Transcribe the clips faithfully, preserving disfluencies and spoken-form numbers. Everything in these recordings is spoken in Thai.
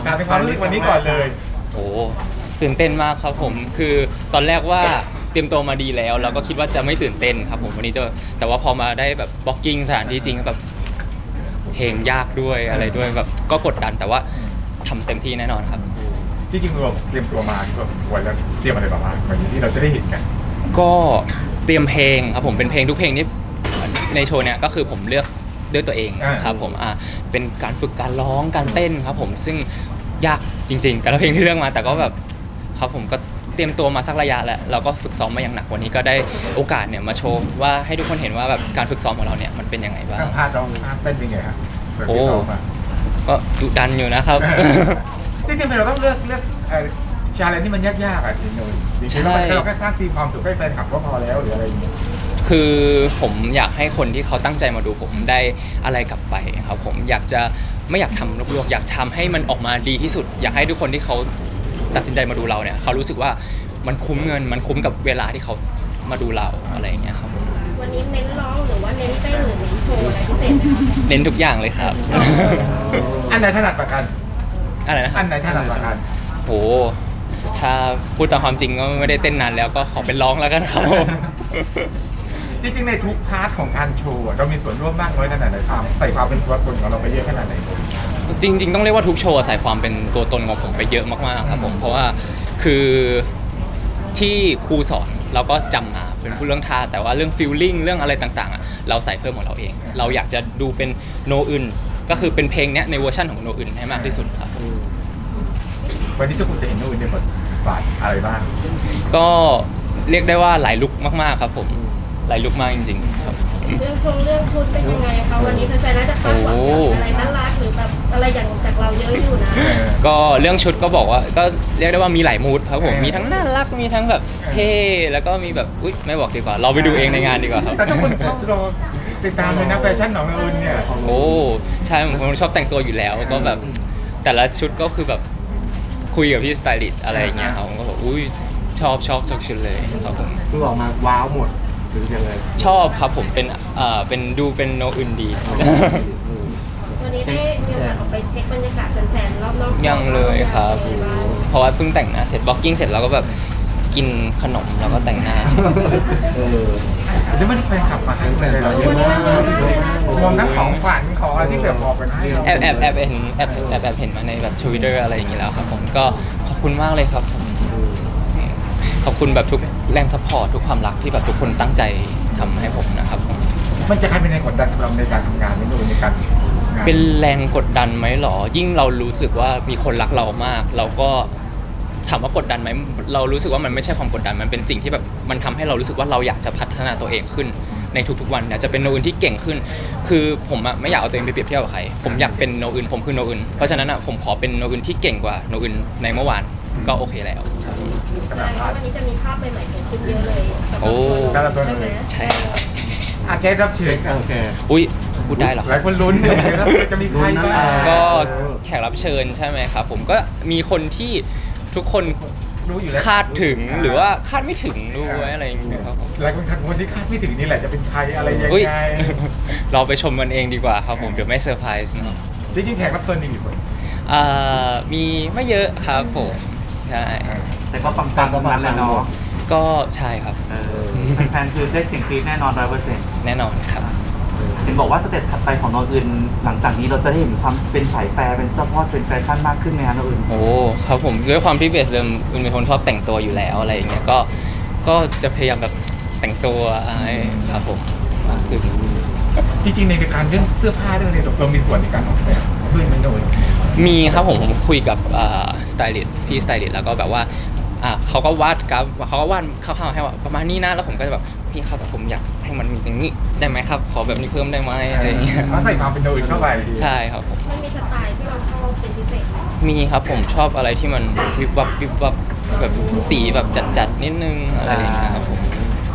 ถามในความรู้สึกวันนี้ก่อนเลยโอ้ตื่นเต้นมากครับผมคือตอนแรกว่าเตรียมตัวมาดีแล้วแล้วก็คิดว่าจะไม่ตื่นเต้นครับผมวันนี้จะแต่ว่าพอมาได้แบบบล็อกกิ้งสถานที่จริงแบบเพลงยากด้วยอะไรด้วยแบบก็กดดันแต่ว่าทำเต็มที่แน่นอนครับที่จริงเราเตรียมตัวมาที่แบบวันแล้วเตรียมอะไรบ้างวันนี้ที่เราจะได้เห็นกันก็เตรียมเพลงครับผมเป็นเพลงทุกเพลงที่ในโชว์เนี้ยก็คือผมเลือกด้วยตัวเองครับผมอ่าเป็นการฝึกการร้องการเต้นครับผมซึ่งยากจริงๆแต่ละเพลงที่เลือกมาแต่ก็แบบครับผมก็เตรียมตัวมาสักระยะแล้วเราก็ฝึกซ้อมมาอย่างหนักวันนี้ก็ได้โอกาสเนี่ยมาโชว์ว่าให้ทุกคนเห็นว่าแบบการฝึกซ้อมของเราเนี่ยมันเป็นยังไงบ้างการพาร้องพาเต้นเป็นไงครับโอ้ก็ดุดันอยู่นะครับจริงๆเราต้องเลือกเลือกชาเลนจ์ที่มันยากๆอ่ะจริงๆจริงๆเราแค่สร้างทีมความสุขให้แฟนคลับก็พอแล้วหรืออะไรอย่างเงี้ยคือผมอยากให้คนที่เขาตั้งใจมาดูผมได้อะไรกลับไปครับผมอยากจะไม่อยากทำลวกๆอยากทำให้มันออกมาดีที่สุดอยากให้ทุกคนที่เขาตัดสินใจมาดูเราเนี่ยเขารู้สึกว่ามันคุ้มเงินมันคุ้มกับเวลาที่เขามาดูเราอะไรอย่างเงี้ยครับวันนี้เน้นร้องหรือว่าเน้นเต้นหรือเน้นโชว์อะไรพิเศษไหมครับเน้นทุกอย่างเลยครับอันไหนถนัดกว่ากันอะไรนะอันไหนถนัดกว่ากันโอ้ถ้าพูดตามความจริงก็ไม่ได้เต้นนานแล้วก็ขอเป็นร้องแล้วกันครับจริงๆในทุกพาร์ทของการโชว์เรามีส่วนร่วมมากน้อยขนาดไหนครับใส่ความเป็นตัวตนของเราไปเยอะขนาดไหนจริงๆต้องเรียกว่าทุกโชว์ใส่ความเป็นตัวตนของผมไปเยอะมากๆครับผมเพราะว่าคือที่ครูสอนเราก็จำมาเป็นผู้เรื่องท่าแต่ว่าเรื่องฟีลลิ่งเรื่องอะไรต่างๆเราใส่เพิ่มของเราเองเราอยากจะดูเป็นโนอื่นก็คือเป็นเพลงนี้ในเวอร์ชันของโนอื่นให้มากที่สุดครับวันนี้ทุกคนจะเห็นโนอื่นในบทบาทอะไรบ้างก็เรียกได้ว่าหลายลุคมากๆครับผมหลายลุคมากจริงๆครับเรื่องชงเรื่องชุดเป็นยังไงคะวันนี้แฟนๆน่าจะคาดหวังอะไรน่ารักหรือแบบอะไรอย่างจากเราเยอะอยู่นะก็เรื่องชุดก็บอกว่าก็เรียกได้ว่ามีหลายมูดครับผมมีทั้งน่ารักมีทั้งแบบเท่แล้วก็มีแบบอุ๊ยไม่บอกดีกว่าเราไปดูเองในงานดีกว่าครับแต่ทุกคนชอบรอติดตามเลยนะแฟชั่นของอื่นเนี่ยโอ้ใช่ผมชอบแต่งตัวอยู่แล้วก็แบบแต่ละชุดก็คือแบบคุยกับพี่สไตลิสต์อะไรอย่างเงี้ยเขาก็บอกอุ้ยชอบชอบทุกชุดเลยครับผมคือออกมาว้าวหมดหรือยังไงชอบครับผมเป็นเอ่อเป็นดูเป็นโนอื่นดีวันนี้ได้มีโอกาสออกไปเช็คบรรยากาศแฟนๆรอบๆยังเลยครับเพราะว่าเพิ่งแต่งหน้าเสร็จบล็อกกิ้งเสร็จแล้วก็แบบกินขนมแล้วก็แต่งหน้าเออแล้วมันแฟนคลับมาให้อะไรเราเยอะมากรวมทั้งของขวัญของอะไรที่แบบออกไปให้แอบแอบแอบเห็นแอบแอบแอบเห็นมาในแบบทวิตเตอร์อะไรอย่างงี้แล้วครับผมก็ขอบคุณมากเลยครับขอบคุณแบบทุกแรงซัพพอร์ตทุกความรักที่แบบทุกคนตั้งใจทำให้ผมนะครับมันจะใครเป็นแรงกดดันเราในการทำงานในในการเป็นแรงกดดันไหมหรอยิ่งเรารู้สึกว่ามีคนรักเรามากเราก็ถามว่ากดดันไหมเรารู้สึกว่ามันไม่ใช่ความกดดันมันเป็นสิ่งที่แบบมันทำให้เรารู้สึกว่าเราอยากจะพัฒนาตัวเองขึ้นในทุกๆวันอยากจะเป็นโนอื่นที่เก่งขึ้นคือผมอะไม่อยากเอาตัวเองไปเปรียบเทียบกับใครผมอยากเป็นโนอื่นผมคือโนอื่นเพราะฉะนั้นอะผมขอเป็นโนอื่นที่เก่งกว่าโนอื่นในเมื่อวานก็โอเคแล้ววันนี้จะมีภาพใหม่ๆเกิดขึ้นเยอะเลยโอ้ใช่ไหมใช่ครับอาแกรับเชิญโอเคอุ้ยพูดได้หรอหลายคนลุ้นจะมีใครบ้างก็แขกรับเชิญใช่ไหมครับผมก็มีคนที่ทุกคนรู้อยู่แล้วคาดถึงหรือว่าคาดไม่ถึงด้วยอะไรอย่างเงี้ยครับหลายคนคนที่คาดไม่ถึงนี่แหละจะเป็นใครอะไรยังไงเราไปชมกันเองดีกว่าครับผมเดี๋ยวไม่เซอร์ไพรส์เนาะจริงๆแขกรับเชิญมีกี่คนอ่ามีไม่เยอะครับผมใช่แต่ก็ปังๆประมาณแล้วเนาะก็ใช่ครับแฟนๆคือได้เสียงกรี๊ดแน่นอนร้อยเปอร์เซ็นต์แน่นอนครับเห็นบอกว่าสเต็ปถัดไปของโนอื่นหลังจากนี้เราจะได้เห็นความเป็นสายแฟร์เป็นเจ้าพ่อเป็นแฟชั่นมากขึ้นไหมครับโนอื่นโอ้ครับผมด้วยความที่เบสเดิมอื่นเป็นคนชอบแต่งตัวอยู่แล้วอะไรอย่างเงี้ยก็ก็จะพยายามแบบแต่งตัวอะไรครับผมมากขึ้นจริงๆในการเรื่องเสื้อผ้าเรื่องนี้เรามีส่วนในการออกแบบเพื่อนไม่โดนมีครับผมผมคุยกับสไตลิสต์พี่สไตลิสต์แล้วก็แบบว่าอ่ะเขาก็วาดครับเขาก็วาดคร่าวๆให้ว่าประมาณนี้นะแล้วผมก็จะแบบพี่ครับผมอยากให้มันมีอย่างนี้ได้ไหมครับขอแบบนี้เพิ่มได้ไหมอะไรอย่างเงี้ยเขาใส่ความเป็นโดยเข้าไปใช่ครับผมมันมีสไตล์ที่เราชอบเป็นพิเศษมีครับผมชอบอะไรที่มันวิบวับวิบวับแบบสีแบบจัดๆนิดนึงอะไรอย่างเงี้ยครับผม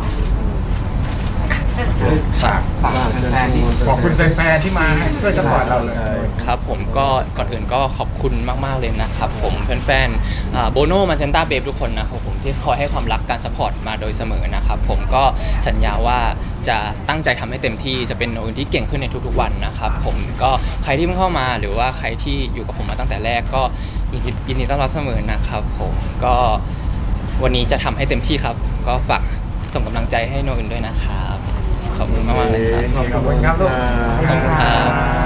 ฝากขอบคุณแฟนๆที่มาช่วยสปอร์ตเราเลยครับผมก็ก่อนอื่นก็ขอบคุณมากๆเลยนะครับผมแฟนๆโบโน่มาเจนต้าเบฟทุกคนนะครับผมที่คอยให้ความรักการสปอร์ตมาโดยเสมอนะครับผมก็สัญญาว่าจะตั้งใจทำให้เต็มที่จะเป็นโนอื่นที่เก่งขึ้นในทุกๆวันนะครับผมก็ใครที่เพิ่งเข้ามาหรือว่าใครที่อยู่กับผมมาตั้งแต่แรกก็ยินดียินดีต้อนรับเสมอนะครับผมก็วันนี้จะทำให้เต็มที่ครับ ก็ฝากส่งกำลังใจให้โนอื่นด้วยนะครับขอบคุณมากๆเลยครับขอบคุณครับลูกขอบคุณครับ